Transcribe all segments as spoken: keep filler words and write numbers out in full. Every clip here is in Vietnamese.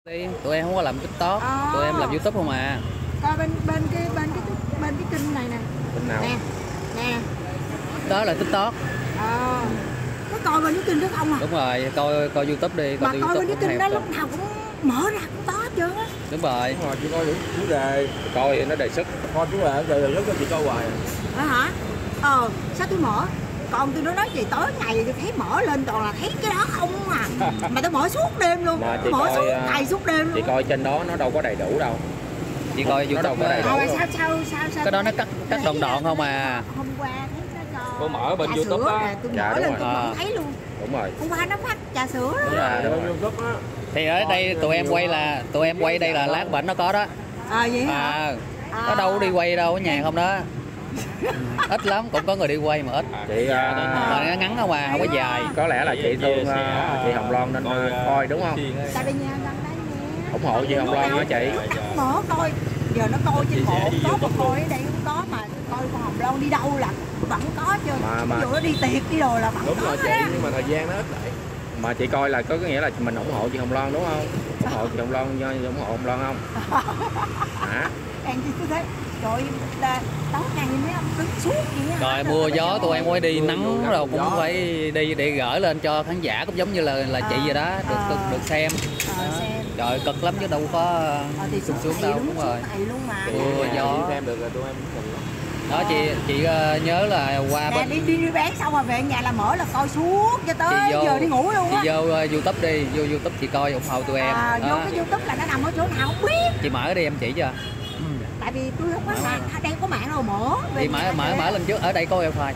Tụi em không có làm TikTok, à. Tụi em làm YouTube không à. Coi bên bên cái bên cái bên cái kênh này nè. Kênh nào? Nè. Nè. Đó là TikTok. Ờ. Có coi bên cái kênh đó không à? Đúng rồi, coi coi YouTube đi, coi mà coi bên cái kênh đó lúc nào cũng mở ra cũng có hết trơn á. Đúng rồi. Đúng rồi, chị coi những chủ đề, coi nó đề xuất, coi chủ đề đề đề xuất chị coi hoài. Đó hả? Ờ, sao tôi mở? Còn tôi nói gì tối ngày tôi thấy mở lên toàn là thấy cái đó không à. Mà tôi mở suốt đêm luôn. Tôi mở suốt ngày suốt đêm luôn. Chị coi trên đó nó đâu có đầy đủ đâu. Chị coi YouTube có đầy đủ. Rồi sao sao sao sao? Cái đó nó cắt cắt đoạn đoạn không à. Hôm qua thấy nó cho. Cô mở bên YouTube á. Tôi mở lên tôi không thấy luôn. Đúng rồi. Hôm qua nó phát trà sữa đó. Đúng rồi, bên YouTube á. Thì ở đây tụi em quay là tụi em quay đây là lát bệnh nó có đó. À vậy hả? À, nó đâu có đi quay đâu, ở nhà không đó. Ít lắm, cũng có người đi quay mà ít. Chị mà nó ngắn không à, không có dài. Có lẽ là chị thương chị Hồng Loan nên coi đúng không? Tại vì nhà gần đây nè. Ủng hộ chị Hồng Loan hả chị? Mở coi. Giờ nó coi trên bộ có mà coi ở đây không có, mà coi con Hồng Loan đi đâu là vẫn có chứ. Ví dụ nó đi tiệc đi rồi là vẫn đúng có. Đúng rồi chị, nhưng mà thời gian nó ít lại. Mà chị coi là có nghĩa là mình ủng hộ chị Hồng Loan đúng không? ủng hộ chị Hồng Loan, ủng hộ Hồng Loan không? Hả? Em chỉ cứ thế, trời tối ngày mấy ông đứng suốt vậy á. Rồi mưa gió tụi em mới đi nắng rồi cũng gió. Phải đi để gửi lên cho khán giả cũng giống như là là chị vậy đó, được được, được xem. À, xem. Trời cực lắm chứ đâu có à, thì sung sướng đâu, đúng rồi. Luôn mà. Mưa gió. Xem được là tụi em mừng lắm. Đó chị chị uh, nhớ là qua nè, bên đi đi đi bán xong rồi về nhà là mở là coi suốt cho tới vô, giờ đi ngủ luôn á. Chị vô uh, YouTube đi, vô YouTube chị coi ủng hộ tụi em. À, vô cái YouTube là nó nằm ở chỗ nào không biết. Chị mở đi em chỉ cho. Ừ. Tại vì tôi không có mạng, ở đây có mạng đâu mở. Chị mở mở mở lên trước, ở đây có wifi.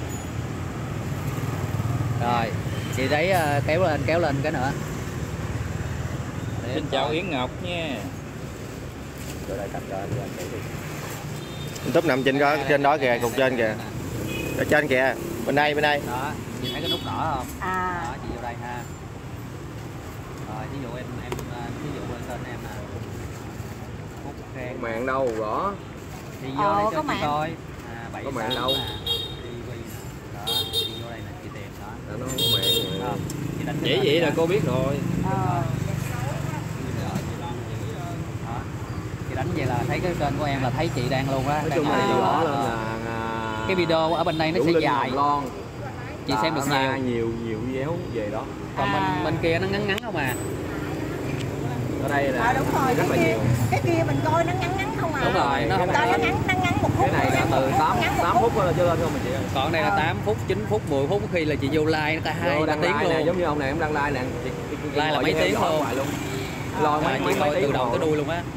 Rồi, chị đấy uh, kéo lên kéo lên cái nữa. Xin chào Yến Ngọc nha. Rồi đây cặp lên đi. YouTube nằm trên đó, trên đó kìa, cục trên kìa. Ở trên kìa, bên đây, bên đây. Đó, chị thấy cái nút đỏ không? À. Đó, chị vô đây ha. Rồi, ví dụ em em ví dụ bên tên em nè. Hút khen. Mạng đâu rõ. Đi vô ờ, đây cho có chị mạng. coi. À, bảy có mạng đâu? Đi quay. Đó, đi vô đây là chị tìm đó. Đó, nó có mạng. Không, chị đánh chỉ vậy là cô biết rồi. Ờ. Chị đánh vậy là thấy cái kênh của em là thấy chị đang luôn á. Nói chung là rõ lên là cái video ở bên đây nó sẽ dài. Loan. Chị xem được nhiều nhiều nhiều video về đó. Còn à. mình bên kia nó ngắn ngắn không à. Ở đây là à, đúng rồi, rất là kia, nhiều. cái kia mình coi nó ngắn ngắn không à. Đúng rồi, nó không nó ngắn nó ngắn một phút. Cái này là từ tám tám phút là cho lên không mà chị. Còn đây là tám phút, chín phút, mười phút, khi là chị vô like nó cả hai ba tiếng luôn. Giống như ông này em đăng like nè. Like là mấy tiếng luôn. Lo mấy mấy mấy từ đầu tới đuôi luôn á.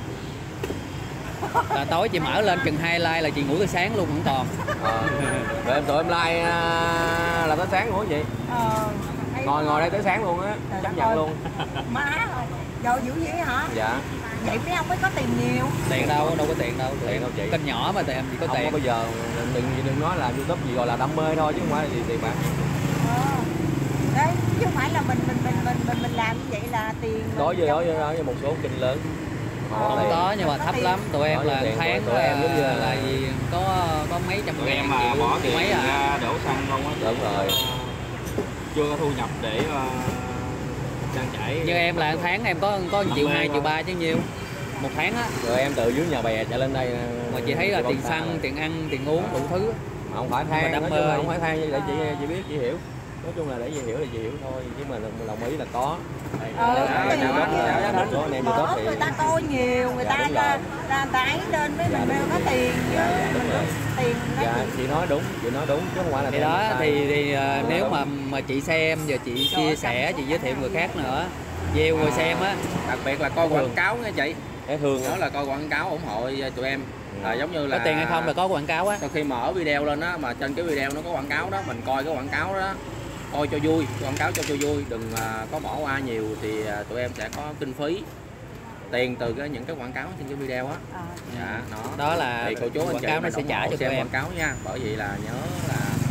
Là tối chị mở lên chừng hai like là chị ngủ tới sáng luôn vẫn còn. Ờ. Rồi em tụi em like là tới sáng luôn chị. Ờ. Ngồi ngồi đây tới sáng luôn á, chấp nhận luôn. Má rồi. Rồi dữ vậy hả? Dạ. Vậy mấy ông mới có tiền nhiều. Tiền đâu, đâu có tiền đâu. Tiền đâu chị. Kênh nhỏ mà tiền chỉ có không tiền. Không có bao giờ đừng đừng nói là YouTube gì gọi là đam mê thôi chứ không phải là gì tiền bạc. Ờ. Đấy, chứ không phải là mình mình mình mình mình mình làm như vậy là tiền. Đối với đối với đối với một số kênh lớn. Không tiền. Có nhưng mà thấp lắm, tụi em là tháng tụi em giống như là, là gì có có mấy trăm Tụi ngàn em mà bỏ tiền mấy à. ra đổ xăng không á. Đúng rồi. Chưa có thu nhập để uh, trang trải. Như em là tháng em có có một triệu hai, triệu ba chứ nhiêu một tháng á. Rồi em từ dưới nhà bè chạy lên đây mà chị thấy là tiền xăng, tiền ăn, tiền uống đủ thứ. Mà không phải than, nói chung là không phải than để chị chị biết chị hiểu. Nói chung là để chị hiểu thì chị hiểu thôi, chứ mà đồng ý là có. Ờ, mở người ta coi nhiều, người ta ra ra ấy lên với mình mới có tiền. Tiền dạ, chị nói đúng, chị nói đúng chứ không phải là thì đó thì, thì uh, nếu mà mà chị xem giờ chị chia sẻ, chị giới thiệu người khác nữa, gieo người xem á. Đặc biệt là coi quảng cáo nha chị. Cái thường đó là coi quảng cáo ủng hộ tụi em. Là giống như là có tiền hay không là có quảng cáo á. Sau khi mở video lên á mà trên cái video nó có quảng cáo đó, mình coi cái quảng cáo đó coi cho vui, quảng cáo cho cho vui, đừng uh, có bỏ qua nhiều thì uh, tụi em sẽ có kinh phí tiền từ cái những cái quảng cáo trên cái video á. À. Dạ, đó. Đó là thì cô chú anh quảng chị cáo nó sẽ trả cho tụi em quảng cáo nha, bởi vậy là nhớ là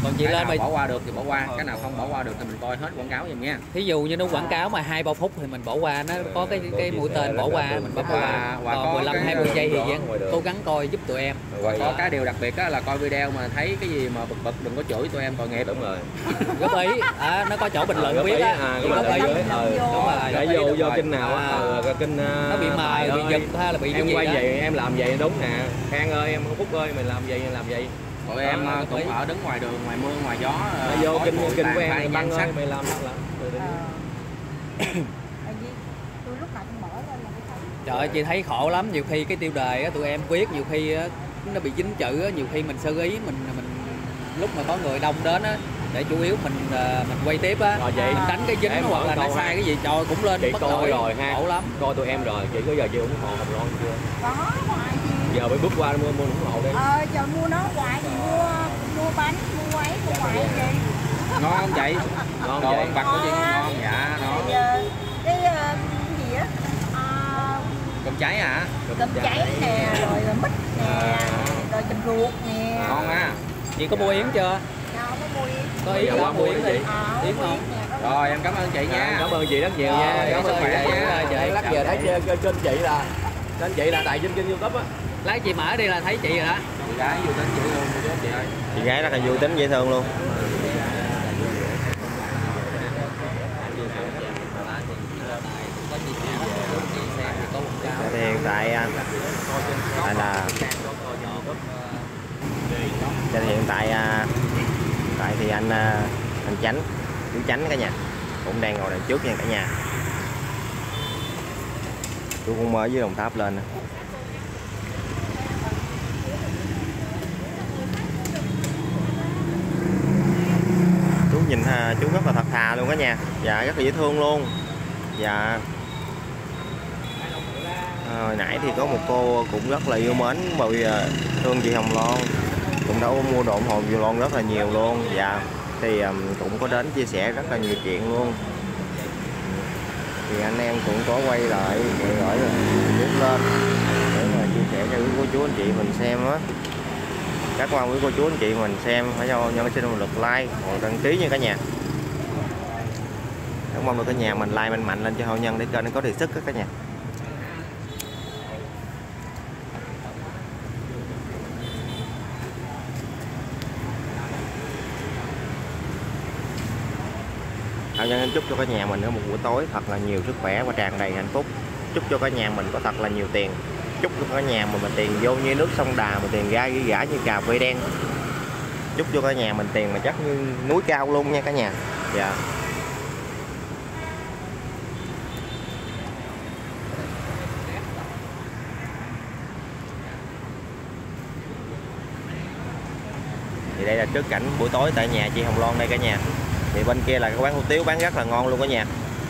Còn chị cái lên nào mà bỏ qua được thì bỏ qua, cái nào không bỏ qua được thì mình coi hết quảng cáo giùm nha. thí dụ như nó quảng cáo mà hai ba phút thì mình bỏ qua, nó có cái cái mũi tên bỏ qua mình bấm qua. Và Còn có mười lăm cái- hai mươi giây thì vẫn cố gắng coi giúp tụi em. Có cái điều đặc biệt á là coi video mà thấy cái gì mà bực bực đừng có chửi tụi em tội nghiệp. Đúng rồi. Góp ý, à, nó có chỗ bình luận Góp biết ý, á. à, Góp góp ý ý. dưới, ờ. Đúng rồi. Để góp ý vô được vô rồi. kênh nào á, À, ờ, kênh nó bị mài, bị giật hay là bị cái em gì quay đó. vậy em làm vậy đúng nè, Khang ơi em Phúc ơi mình làm vậy em làm vậy. Tụi Đó, em góp cũng ý. ở đứng ngoài đường, ngoài mưa, ngoài gió. Nó vô khói kinh bụi kinh tàn của em phai thì nhan băng sắc. ơi mày làm làm. Từ từ. Ờ. Tại vì tôi lúc nào cũng mở lên là tôi thấy. Trời ơi, chị thấy khổ lắm, nhiều khi cái tiêu đề á, tụi em viết nhiều khi á, nó bị dính chữ á, nhiều khi mình sơ ý mình mình lúc mà có người đông đến á, để chủ yếu mình ờ, mình quay tiếp á, Rồi vậy mình đánh cái dính em hoặc mở là nó câu sai ha. cái gì trời cũng lên Chị bất coi nổi, rồi ha. khổ lắm. Coi tụi em rồi, chị có giờ chị ủng hộ Hồng Loan chưa? Có hoài gì. Giờ phải bước qua mua mua ủng hộ đi. Ờ trời mua nó hoài gì, mua mua bánh, mua ấy, mua hoài gì. Ngon không chị? Ngon Đồ vậy. ăn vặt của chị ngon dạ nó. Thì, ờ, cái ờ, cái gì á, Ờ, Cơm cháy hả? cơm cháy nè, rồi mít nè, rồi chầm ruột nè. Ngon á. Chị có mua yến chưa? Nào có mua yến. Có yến Giờ không? qua Mua mua yến đi đi. chị. Ờ, Yến mua không? nè, có Rồi em cảm ơn chị nha. Cảm ơn chị rất nhiều Rồi, nha. cảm ơn khỏe chị nha. chị. Lát giờ thấy trên kênh chị là kênh chị là tại trên kênh YouTube á. Lát chị mở đi là thấy chị rồi đó. Chị gái vô đến chị luôn chị chị ơi. Chị gái rất là vui tính dễ thương luôn. Thì hiện tại à, tại là thì hiện tại à, tại thì anh à, anh Chánh, chú Chánh cả nhà cũng đang ngồi đằng trước nha cả nhà. Chú cũng mới với Đồng Tháp lên nè. Chú nhìn ha, chú rất là thật thà luôn cả nhà. Dạ rất là dễ thương luôn. Dạ. À, hồi nãy thì có một cô cũng rất là yêu mến bởi vì à, thương chị Hồng Loan, cũng đã mua đồ ủng hộ chị Loan rất là nhiều luôn. Dạ thì um, cũng có đến chia sẻ rất là nhiều chuyện luôn. Thì anh em cũng có quay lại rồi gửi clip lên để mà chia sẻ cho quý cô chú anh chị mình xem á. Các quan quý cô chú anh chị mình xem phải cho nhân xin một lượt like hoặc đăng ký nha cả nhà. Rất mong được cả nhà mình like mạnh mạnh lên cho hậu nhân để kênh nó có đề xuất cả nhà. Hậu nhân chúc cho cả nhà mình ở một buổi tối thật là nhiều sức khỏe và tràn đầy hạnh phúc. Chúc cho cả nhà mình có thật là nhiều tiền. Chúc cho cả nhà mình, mình tiền vô như nước sông Đà, mà tiền ra ghi gã như cà phê đen. Chúc cho cả nhà mình tiền mà chắc như núi cao luôn nha cả nhà. Dạ. Thì đây là trước cảnh buổi tối tại nhà chị Hồng Loan đây cả nhà. Thì bên kia là cái quán hủ tiếu bán rất là ngon luôn cả nhà.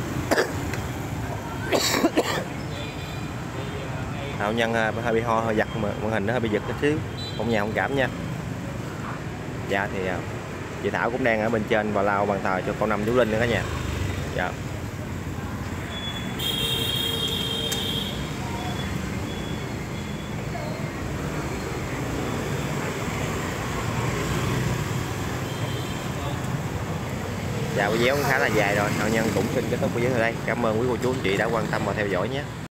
Hậu nhân hơi bị ho, hơi giật mà màn hình nó hơi bị giật chút xíu, không nhà không cảm nha. Dạ thì chị Thảo cũng đang ở bên trên và lao bàn thờ cho con Năm Chú Linh nữa cả nhà. Dạ. Dạ video cũng khá là dài rồi, hậu nhân cũng xin kết thúc video ở đây. Cảm ơn quý cô chú anh chị đã quan tâm và theo dõi nhé.